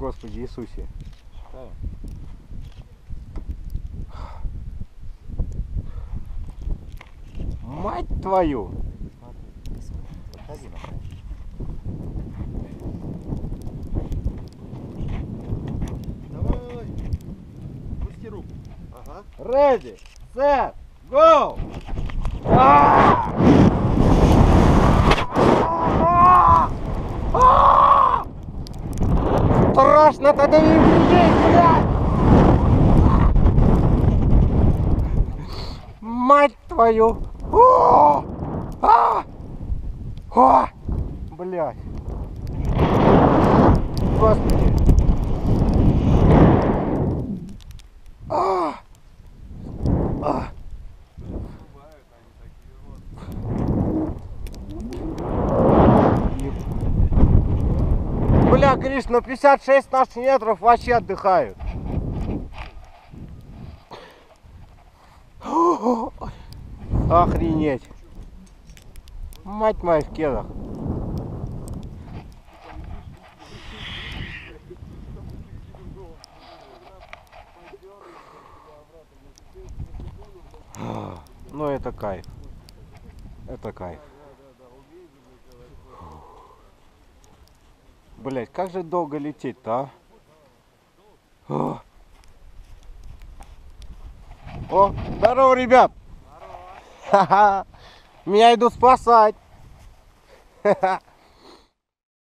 Господи Иисусе. Мать твою! Подходи на край. Давай! Пусти руку. Ага. Ready, set, go! Страшно-то дави людей, блядь! Мать твою! Блядь! Господи! Бля, Гриш, на 56 наших метров вообще отдыхают. Охренеть. Мать моя в кедах. Ну это кайф. Это кайф. Блять, как же долго лететь-то, а? О, здорово, ребят! Здорово! Ха-ха! Меня идут спасать! Ха-ха!